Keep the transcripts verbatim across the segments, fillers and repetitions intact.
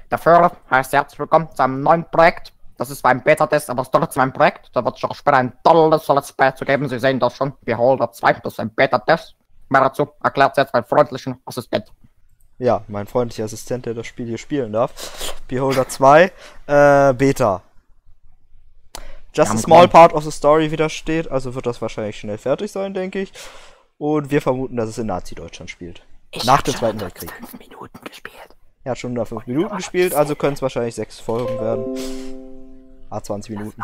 Dafür heißt herzlich willkommen zu einem neuen Projekt. Das ist beim Beta-Test, aber es ist trotzdem ein Projekt. Da wird es auch später ein tolles Let's Play zu geben. Sie sehen das schon. Beholder zwei, das ist ein Beta-Test. Mehr dazu erklärt jetzt einen freundlichen Assistent. Ja, mein freundlicher Assistent, der das Spiel hier spielen darf. Beholder zwei, äh, Beta. Just a small part of the story wieder steht, also wird das wahrscheinlich schnell fertig sein, denke ich. Und wir vermuten, dass es in Nazi-Deutschland spielt. Ich Nach dem Zweiten Weltkrieg. fünf Minuten gespielt. Er hat schon da fünf Minuten gespielt, also können es wahrscheinlich sechs Folgen werden. Ah, zwanzig Minuten.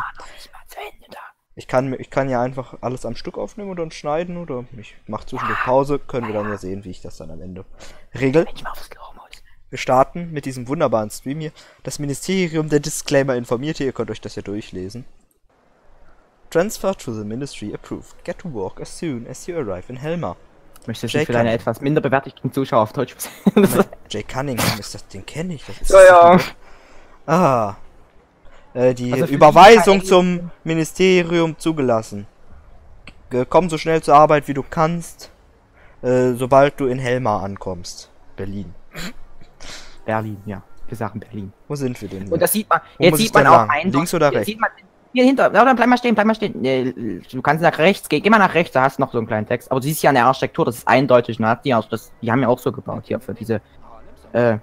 Ich kann, ich kann ja einfach alles am Stück aufnehmen und dann schneiden oder ich mache zwischendurch Pause, können wir dann ja sehen, wie ich das dann am Ende regel. Wir starten mit diesem wunderbaren Stream hier. Das Ministerium der Disclaimer informiert hier, ihr könnt euch das ja durchlesen. Transfer to the Ministry approved. Get to work as soon as you arrive in Helmar. Möchtest du für deine etwas minder bewerteten Zuschauer auf Deutsch Jay Cunningham ist das, den kenne ich. Das ist ja, ja. Ah. Äh, die also Überweisung die zum Ministerium zugelassen. G komm so schnell zur Arbeit wie du kannst, äh, sobald du in Helmar ankommst. Berlin. Berlin, ja. Wir sagen Berlin. Wo sind wir denn? Und das sieht man. Wo Jetzt sieht man auch ein. Links oder rechts? Sieht man, hier hinter. Ja, dann bleib mal stehen, bleib mal stehen. Du kannst nach rechts gehen. Geh mal nach rechts, da hast du noch so einen kleinen Text. Aber du siehst ja an der Architektur, das ist eindeutig Nazi. Also das, die haben ja auch so gebaut hier für diese. Äh.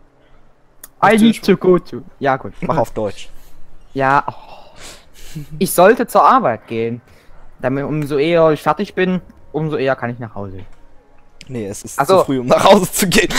I need to go to. Ja, gut. Mach auf Deutsch. Ja. Oh. Ich sollte zur Arbeit gehen. Damit umso eher ich fertig bin, umso eher kann ich nach Hause. Nee, es ist also, zu früh, um nach Hause zu gehen.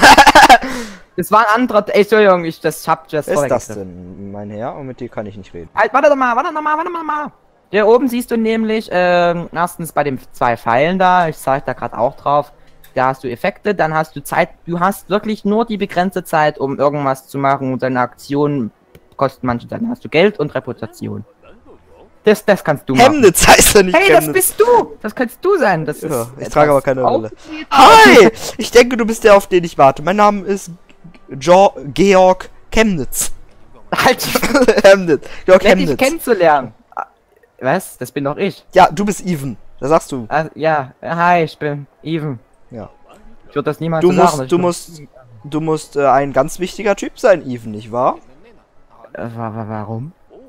Das war ein anderer. Ey, Entschuldigung, ich das hab das. Was ist das denn, mein Herr? Und mit dir kann ich nicht reden. Halt, warte doch mal, warte doch mal, warte mal, mal. Hier oben siehst du nämlich, ähm, erstens bei den zwei Pfeilen da, ich zeige da gerade auch drauf, da hast du Effekte, dann hast du Zeit, du hast wirklich nur die begrenzte Zeit, um irgendwas zu machen und deine Aktionen kosten manche, dann hast du Geld und Reputation. Das, das kannst du machen. Chemnitz heißt er nicht. Hey, Chemnitz. das bist du! Das kannst du sein. Das ja, ist ich trage aber keine Brille. Hi! Hi! Ich denke, du bist der, auf den ich warte. Mein Name ist jo Georg Chemnitz. Halt! Chemnitz. Georg Nett, Chemnitz. dich kennenzulernen. Was? Das bin doch ich. Ja, du bist Even. Das sagst du. Ah, ja, hi, ich bin Even. Ja. Ich würde das niemals du so musst, sagen. Du musst, du musst äh, ein ganz wichtiger Typ sein, Even, nicht wahr? Äh, warum?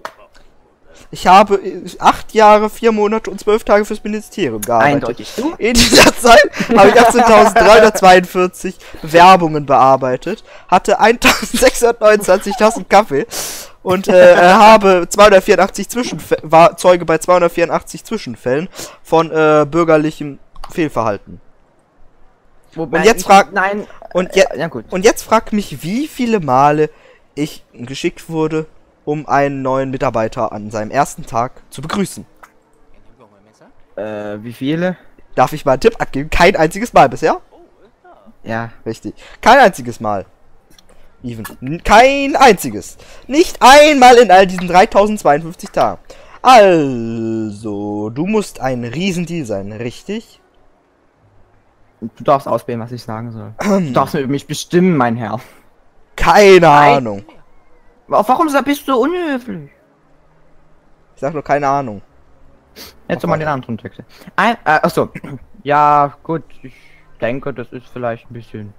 Ich habe acht Jahre, vier Monate und zwölf Tage fürs Ministerium gearbeitet. Eindeutig du? In dieser Zeit habe ich achtzehntausenddreihundertzweiundvierzig Bewerbungen bearbeitet, hatte eintausendsechshundertneunundzwanzig Tassen Kaffee und äh, habe zweihundertvierundachtzig Zwischenfälle, war Zeuge bei zweihundertvierundachtzig Zwischenfällen von äh, bürgerlichem Fehlverhalten. Wobei und jetzt frag, nein, und, je äh, ja gut. und jetzt frag mich, wie viele Male ich geschickt wurde, um einen neuen Mitarbeiter an seinem ersten Tag zu begrüßen. Äh, wie viele? Darf ich mal einen Tipp abgeben? Kein einziges Mal bisher? Ja. Richtig. Kein einziges Mal. Even. Kein einziges. Nicht einmal in all diesen dreitausendzweiundfünfzig Tagen. Also, du musst ein Riesendeal sein, richtig? Du darfst auswählen, was ich sagen soll. Du darfst mich bestimmen, mein Herr. Keine Nein. Ahnung. Warum bist du unhöflich? Ich sag nur keine Ahnung. Jetzt mal den anderen Text. Ein, äh, achso. Ja, gut. Ich denke, das ist vielleicht ein bisschen.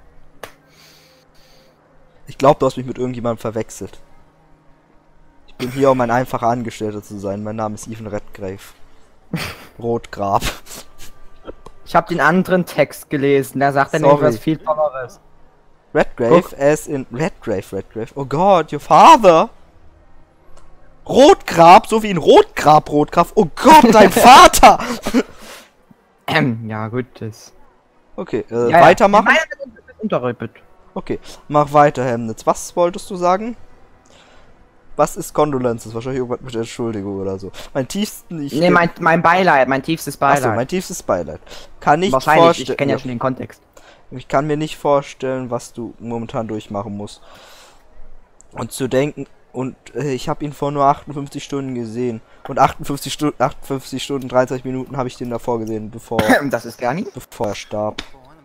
Ich glaube, du hast mich mit irgendjemandem verwechselt. Ich bin hier, um ein einfacher Angestellter zu sein. Mein Name ist Even Redgrave. Rotgrab. Ich habe den anderen Text gelesen. Da sagt er nämlich was viel Tolleres. Redgrave, Guck. as in Redgrave, Redgrave. Oh Gott, your father! Rotgrab, so wie in Rotgrab, Rotgrab. Oh Gott, dein Vater! ähm, ja, gut, das. Okay, äh, ja, weitermachen. Ja. Okay, mach weiter, Chemnitz. Was wolltest du sagen? Was ist Condolences? Wahrscheinlich irgendwas mit Entschuldigung oder so. Mein tiefsten... Ich nee, mein, mein Beileid, mein tiefstes Beileid. Achso, mein tiefstes Beileid. Kann nicht Wahrscheinlich, vorstellen... ich kenne ja schon den Kontext. Ich kann mir nicht vorstellen, was du momentan durchmachen musst. Und zu denken... Und äh, ich habe ihn vor nur achtundfünfzig Stunden gesehen. Und achtundfünfzig Stunden, achtundfünfzig Stunden, dreiunddreißig Minuten habe ich den davor gesehen, bevor... das ist gar nicht. Bevor er starb.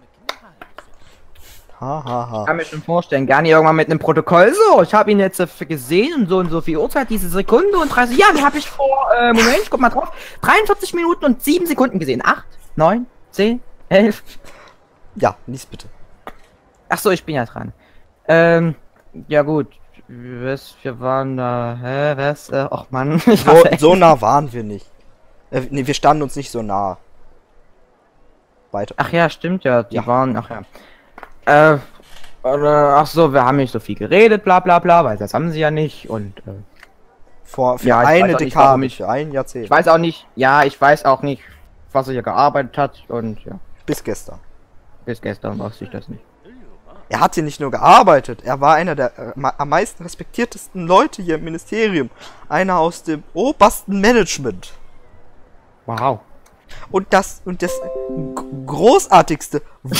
Ha, ha, ha. Ich kann mir schon vorstellen, gar nicht irgendwann mit einem Protokoll so. Ich habe ihn jetzt äh, gesehen und so und so viel Uhrzeit, diese Sekunde und dreißig. Ja, wie habe ich vor, äh, Moment, ich guck mal drauf. dreiundvierzig Minuten und sieben Sekunden gesehen. acht, neun, zehn, elf. Ja, lies bitte. Ach so, ich bin ja dran. Ähm, Ja gut, was, wir waren da, hä, was, äh, ach Mann. Ich So, hasse echt. so nah waren wir nicht. Äh, nee, wir standen uns nicht so nah. Weiter. Ach ja, stimmt ja, die Ja. waren, ach ja. Äh, oder, ach so, wir haben nicht so viel geredet, bla bla bla, weil das haben sie ja nicht und, äh, Vor für Ja, ich eine weiß auch nicht, warum Dekade, ich- für ein Jahrzehnt. ich weiß auch nicht, ja, ich weiß auch nicht, was er hier gearbeitet hat und, ja, Bis gestern. bis gestern wusste ich das nicht. Er hat hier nicht nur gearbeitet, er war einer der äh, ma- am meisten respektiertesten Leute hier im Ministerium. Einer aus dem obersten Management. Wow. Und das, und das g- großartigste.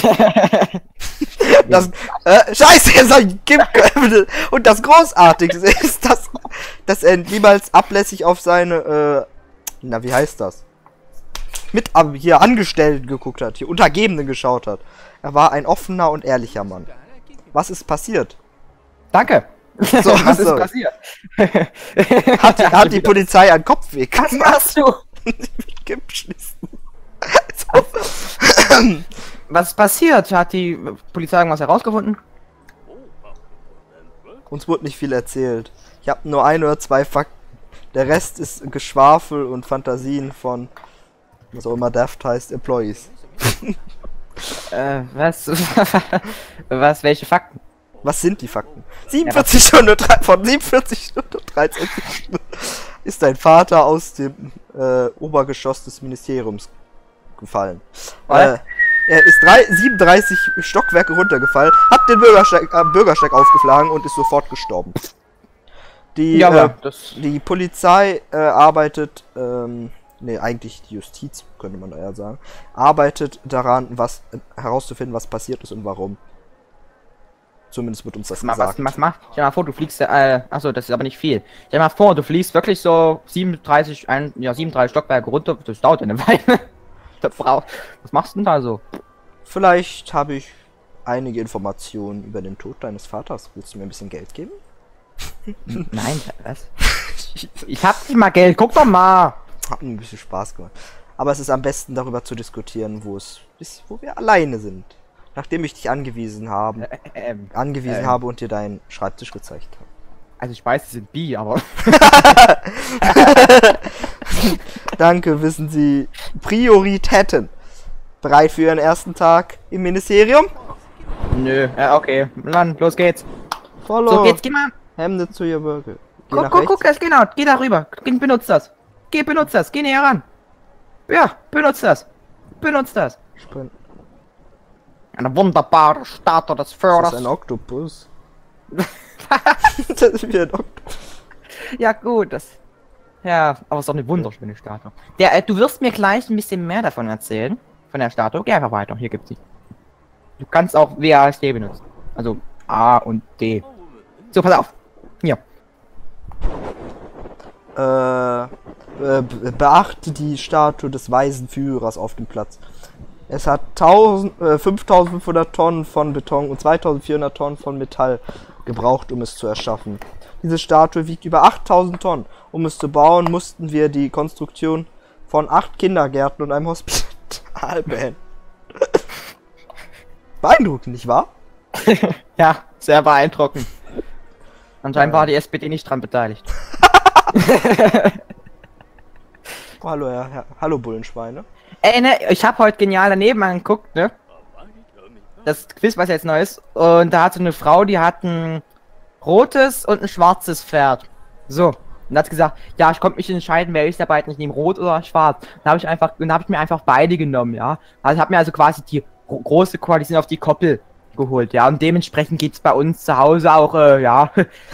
das, äh, Scheiße, er soll Kim- Und das großartigste ist, dass, dass er niemals ablässig auf seine, äh, na, wie heißt das? Mit ab- hier Angestellten geguckt hat, hier Untergebenen geschaut hat. Er war ein offener und ehrlicher Mann. Was ist passiert? Danke. So, was ist so. passiert? Hat, die- hat die Polizei einen Kopfweg Was machst du? geschnitten? So. Was ist passiert? Hat die Polizei irgendwas herausgefunden? Uns wurde nicht viel erzählt. Ich habe nur ein oder zwei Fakten. Der Rest ist Geschwafel und Fantasien von, was auch immer Daft heißt, Employees. Äh, was? Was, welche Fakten? Was sind die Fakten? siebenundvierzig Stunden und drei, von siebenundvierzig Stunden und dreizehn Minuten ist dein Vater aus dem äh, Obergeschoss des Ministeriums gefallen. Was? Äh, er ist drei, siebenunddreißig Stockwerke runtergefallen, hat den Bürgersteig, äh, Bürgersteig aufgeschlagen und ist sofort gestorben. Die, Ja, äh, aber das. die Polizei äh, arbeitet, ähm, nee, eigentlich die Justiz, könnte man eher sagen, arbeitet daran, was äh, herauszufinden, was passiert ist und warum. Zumindest wird uns das Was, gesagt. was, was macht? Stell dir mal vor, du fliegst, äh, achso, das ist aber nicht viel. Stell dir mal vor, du fliegst wirklich so siebenunddreißig, ein, ja, siebenunddreißig Stockwerke runter, das dauert eine Weile. Das braucht- Was machst du denn da so? Vielleicht habe ich einige Informationen über den Tod deines Vaters. Willst du mir ein bisschen Geld geben? Nein, was? Ich hab nicht mal Geld, guck doch mal! Hat mir ein bisschen Spaß gemacht. Aber es ist am besten darüber zu diskutieren, wo es ist, wo wir alleine sind. Nachdem ich dich angewiesen haben, Äh, ähm, angewiesen ähm. habe und dir deinen Schreibtisch gezeigt habe. also ich weiß, sie sind bi, aber. Danke, wissen Sie. Prioritäten. Bereit für Ihren ersten Tag im Ministerium? Nö, ja, okay. Dann, los geht's. Follow. So geht's, geh mal. Hemde zu Ihr Bürger. Geh Guck, nach guck, rechts. guck, das genau. Geh da rüber. Geh, benutzt das. Geh, benutzt das. Geh näher ran. Ja, benutzt das. Benutzt das. Sprint. Eine wunderbare Statue des Das Führers. ist ein Oktopus. Das ist wie ein Oktopus. Ja, gut, das. Ja, aber es ist doch eine wunderschöne Statue. Der, äh, du wirst mir gleich ein bisschen mehr davon erzählen. Von der Statue. Geh einfach weiter. Hier gibt's sie. Du kannst auch W A S D benutzen. Also A und D. So, pass auf. Hier. Äh, äh, be- beachte die Statue des weisen Führers auf dem Platz. Es hat tausend, äh, fünftausendfünfhundert Tonnen von Beton und zweitausendvierhundert Tonnen von Metall gebraucht, um es zu erschaffen. Diese Statue wiegt über achttausend Tonnen. Um es zu bauen, mussten wir die Konstruktion von acht Kindergärten und einem Hospital beenden. Beeindruckend, nicht wahr? Ja, sehr beeindruckend. Anscheinend war die S P D nicht dran beteiligt. Oh, hallo, Herr, Herr, hallo Bullenschweine. Ey, ne, ich hab heute genial daneben angeguckt, ne? Das Quiz, was jetzt neu ist. Und da hat so eine Frau, die hat ein rotes und ein schwarzes Pferd. So. Und hat gesagt, ja, ich konnte mich entscheiden, wer ich der beiden, ich nehme rot oder schwarz. Dann habe ich einfach, dann habe ich mir einfach beide genommen, ja. Also ich habe mir also quasi die gro- große Koalition auf die Koppel geholt, ja. Und dementsprechend geht's bei uns zu Hause auch, äh, ja.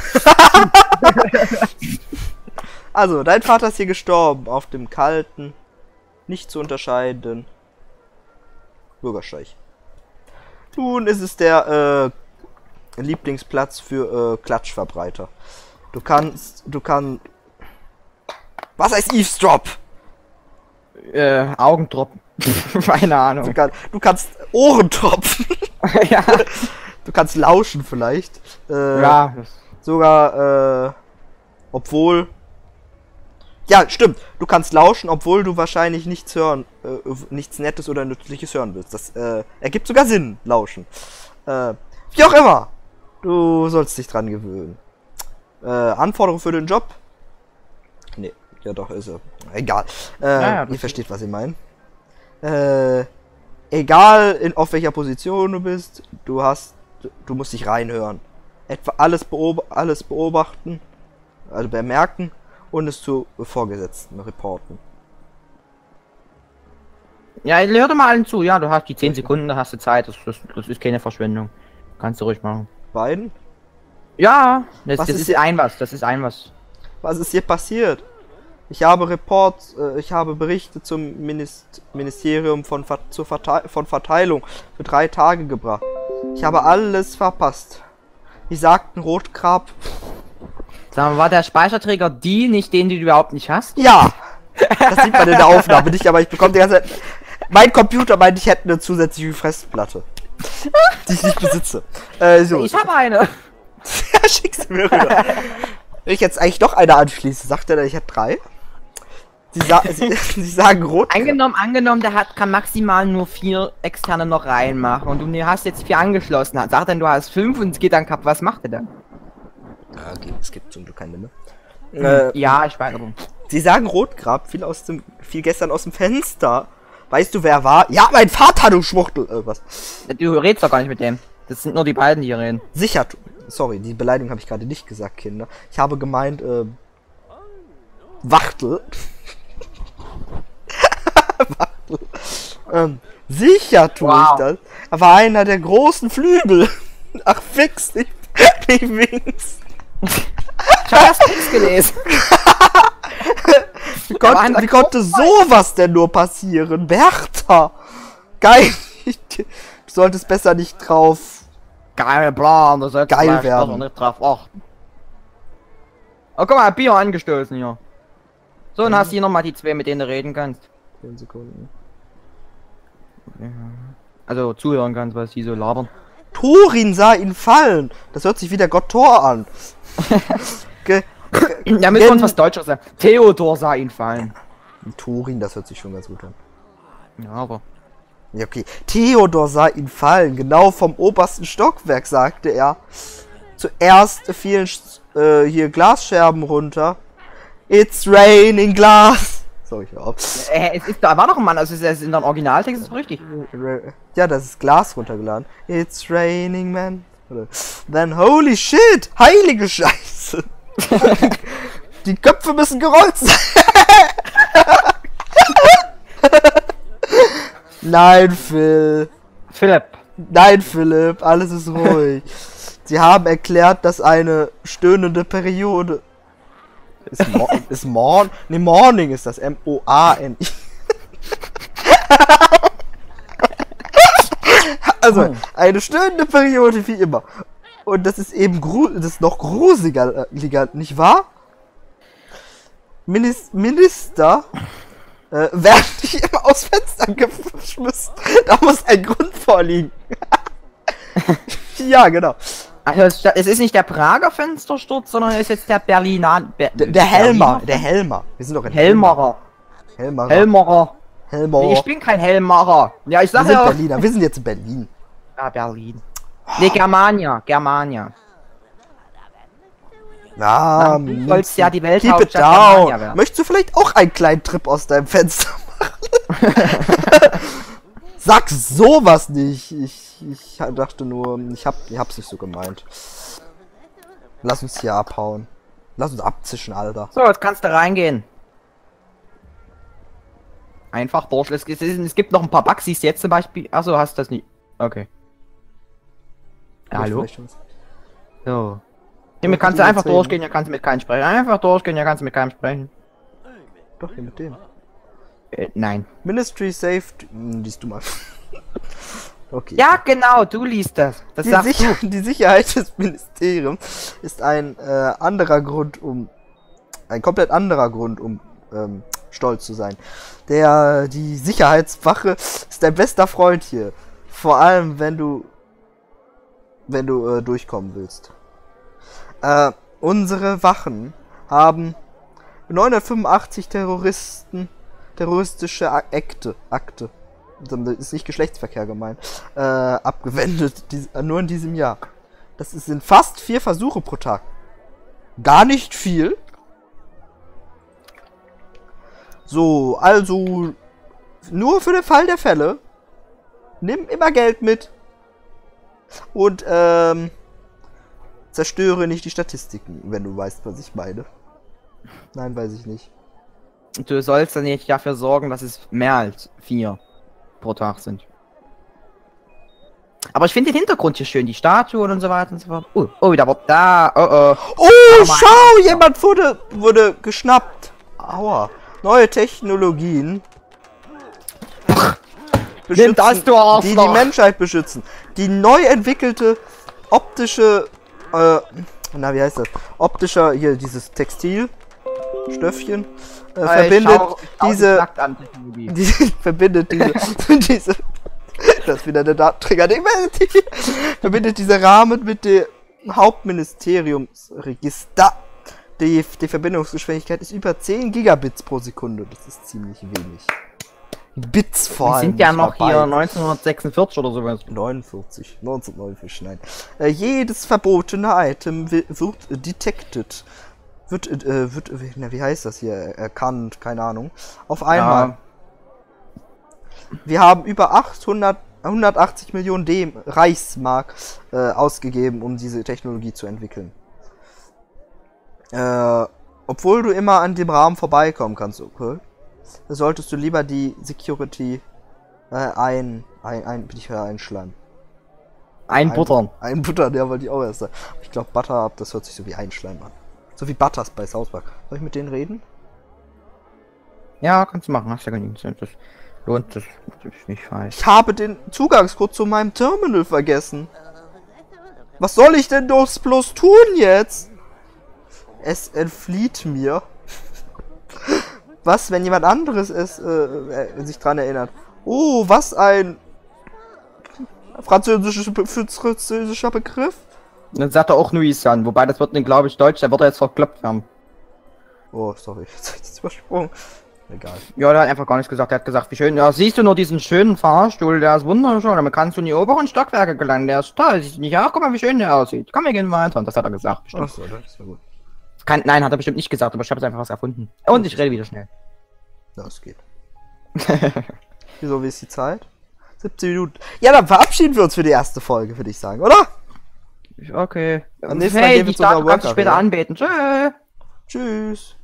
Also, dein Vater ist hier gestorben, auf dem kalten, nicht zu unterscheiden Bürgersteig. Nun ist es der äh, Lieblingsplatz für äh, Klatschverbreiter. Du kannst, du kannst... Was heißt Eavesdrop? äh, Augendruppen. Keine Du, Ahnung. kann, du kannst Ohrentropfen. Ja. Du kannst lauschen vielleicht. Äh, Ja. das- Sogar, äh, obwohl... Ja, stimmt. Du kannst lauschen, obwohl du wahrscheinlich nichts hören, äh, nichts Nettes oder Nützliches hören willst. Das äh, ergibt sogar Sinn, lauschen. Äh, wie auch immer. Du sollst dich dran gewöhnen. Äh, Anforderung für den Job? Nee, ja doch, ist er. Egal. Äh, ja, ja, ihr versteht, was ich meine. Äh, egal in, auf welcher Position du bist, du hast, du musst dich reinhören. Etwa alles, beob alles beobachten, also bemerken und es zu Vorgesetzten reporten. Ja, hör doch mal allen zu. Ja, du hast die zehn Sekunden, da hast du Zeit. Das, das, das ist keine Verschwendung. Kannst du ruhig machen. Beiden? Ja, das, Was das ist ist ein was. Das ist ein was. Was ist hier passiert? Ich habe Reports, äh, ich habe Berichte zum Minist Ministerium von, Ver zur Verte von Verteilung für drei Tage gebracht. Ich habe alles verpasst. Die sagten Rotgrab. Sag mal, war der Speicherträger die, nicht den, den du überhaupt nicht hast? Ja! Das sieht man in der Aufnahme nicht, aber ich bekomme die ganze Zeit... Mein Computer meint, ich hätte eine zusätzliche Festplatte. Die ich nicht besitze. Äh, so. Ich habe eine. Ja, schickst du mir rüber. Wenn ich jetzt eigentlich doch eine anschließe, sagt er, ich hätte drei. Sie, sa sie, sie sagen rot. Angenommen, angenommen, der hat, kann maximal nur vier externe noch reinmachen und du hast jetzt vier angeschlossen. Sagt dann, du hast fünf und es geht dann kaputt. Was macht er dann? Ja, okay, es gibt zum Glück keine, ne? Hm, Äh, ja, ich weiß aber. Sie sagen Rotgrab, viel aus dem, viel gestern aus dem Fenster. Weißt du, wer war? Ja, mein Vater, du Schwuchtel. Äh, was? Du redest doch gar nicht mit dem. Das sind nur die beiden, die hier reden. Sicher. Sorry, die Beleidigung habe ich gerade nicht gesagt, Kinder. Ich habe gemeint, äh, Wachtel. Wachtel. Ähm, sicher tue Wow. ich das. Er war einer der großen Flügel. Ach, fix, nicht, nicht Wings. Ich habe erst nichts gelesen. Wie, konnte, wie konnte sowas denn nur passieren? Bertha! Geil! Du solltest besser nicht drauf. Geil, Plan, da sollst Geil du werden. nicht drauf achten. Oh, guck mal, Bier angestoßen hier. So, und Mhm. hast hier nochmal die zwei, mit denen du reden kannst. zehn Sekunden. Also zuhören kannst, was die so labern. Thorin sah ihn fallen. Das hört sich wie der Gott Thor an. Ge Ja, müssen wir uns was Deutsches sagen. Theodor sah ihn fallen. Thorin, das hört sich schon ganz gut an. Ja, aber. Ja, okay. Theodor sah ihn fallen. Genau vom obersten Stockwerk, sagte er. Zuerst fielen äh, hier Glasscherben runter. It's raining glass. Sorry, ich hör auf. Äh, es ist, da war doch ein Mann, also es ist in dem Originaltext ist es richtig. Ja, das ist Glas runtergeladen. It's raining, man. Oder, then holy shit! Heilige Scheiße! Die Köpfe müssen gerollt sein! Nein, Phil. Philipp. Nein, Philipp. Alles ist ruhig. Sie haben erklärt, dass eine stöhnende Periode... Ist, Mo ist Morn... Ne, Morning ist das. M O A N I. Also, eine stöhnende Periode wie immer. Und das ist eben gru das ist noch grusiger, äh, nicht wahr? Minis Minister äh, werden nicht immer aus Fenstern geschmissen. Da muss ein Grund vorliegen. Ja, genau. Also es, es ist nicht der Prager Fenstersturz, sondern es ist jetzt der Berliner... Be Der, der Helmer, der Helmer. Wir sind doch in Helmerer. Helmer. Helmerer. Helmer. Ich bin kein Helmacher. Ja, ich Wir sag sind ja auch... Berliner. Wir sind jetzt in Berlin. Ja, Berlin. Ne, Germania. Germania. Ja, Du sollst ja die keep it Welthauptstadt Germania down. werden. Möchtest du vielleicht auch einen kleinen Trip aus deinem Fenster machen? Sag sowas nicht. Ich, ich dachte nur, ich hab, ich hab's nicht so gemeint. Lass uns hier abhauen. Lass uns abzischen, Alter. So, jetzt kannst du reingehen. Einfach durch. Es, es, es gibt noch ein paar Bugs, siehst du jetzt zum Beispiel. Achso, hast du das nicht. Okay. Ja, hallo? So. Hier kannst du einfach durchgehen, hier kannst du mit keinem sprechen. Einfach durchgehen, hier kannst du mit keinem sprechen. Doch, hier mit dem. Äh, nein. Ministry Safety. Hm, liest du mal. Okay. Ja, genau, du liest das. Das Die, sagst Sicher du. die Sicherheit des Ministeriums ist ein äh, anderer Grund, um ein komplett anderer Grund, um ähm, stolz zu sein. Der die Sicherheitswache ist dein bester Freund hier. Vor allem, wenn du wenn du äh, durchkommen willst. Äh, unsere Wachen haben neunhundertfünfundachtzig Terroristen, terroristische Akte, Akte, ist nicht Geschlechtsverkehr gemeint, äh, abgewendet, dies, nur in diesem Jahr. Das sind fast vier Versuche pro Tag. Gar nicht viel. So, also nur für den Fall der Fälle. Nimm immer Geld mit. Und ähm, zerstöre nicht die Statistiken, wenn du weißt, was ich meine. Nein, weiß ich nicht. Du sollst dann nicht dafür sorgen, dass es mehr als vier pro Tag sind. Aber ich finde den Hintergrund hier schön, die Statuen und so weiter und so fort. Oh, oh, da wird da. Oh, oh. Oh, schau, jemand wurde, wurde geschnappt. Aua. Neue Technologien. Nimm das, du Arschloch. Die die Menschheit beschützen. Die neu entwickelte optische, äh, na wie heißt das? Optischer, hier dieses Textilstöffchen äh, verbindet schau, schau diese, die die, verbindet diese, diese, das ist wieder der Datenträger, verbindet diese Rahmen mit dem Hauptministeriumsregister. Die, die Verbindungsgeschwindigkeit ist über zehn Gigabits pro Sekunde. Das ist ziemlich wenig. Bits vor allem. Wir sind ja noch hier neunzehnhundertsechsundvierzig oder sowas. neunundvierzig. neunzehnhundertneunundvierzig, nein. Äh, jedes verbotene Item wird detected. Wird, äh, wird, na, wie heißt das hier? Erkannt, keine Ahnung. Auf einmal. Ja. Wir haben über achthundert, hundertachtzig Millionen D Reichsmark äh, ausgegeben, um diese Technologie zu entwickeln. Äh, obwohl du immer an dem Rahmen vorbeikommen kannst, okay? Solltest du lieber die Security äh, ein, ein, ein, bin ich einschleimen. Einbuttern. Ein, einbuttern, ja, wollte ich auch erst sagen. Ich glaube, Butter, das hört sich so wie Einschleimen an. So wie Butters bei South Park. Soll ich mit denen reden? Ja, kannst du machen, hast ja genügend. Das lohnt sich nicht falsch. Ich habe den Zugangscode zu meinem Terminal vergessen. Was soll ich denn bloß bloß tun jetzt? Es entflieht mir. Was, wenn jemand anderes es äh, sich dran erinnert? Oh, was ein französischer, französischer Begriff? Dann sagt er auch Nuisan, wobei das wird, glaube ich, Deutsch, der wird jetzt verkloppt werden. Oh, sorry, jetzt hab ich das übersprungen. Egal. Ja, der hat einfach gar nichts gesagt. Der hat gesagt, wie schön. Ja, siehst du nur diesen schönen Fahrstuhl, der ist wunderschön. Damit kannst du in die oberen Stockwerke gelangen. Der ist toll. Siehst du nicht auch? Guck mal, wie schön der aussieht. Komm, wir gehen weiter. Und das hat er gesagt. Ach so, das war gut. Kann, nein, hat er bestimmt nicht gesagt, aber ich habe jetzt einfach was erfunden. Und ich rede wieder schnell. Das geht. Wieso, wie ist die Zeit? siebzehn Minuten. Ja, dann verabschieden wir uns für die erste Folge, würde ich sagen, oder? Okay. Am nächsten Mal hey, gehen wir die zu unserer Daten kannst du später Workout, anbeten. Tschö. Tschüss.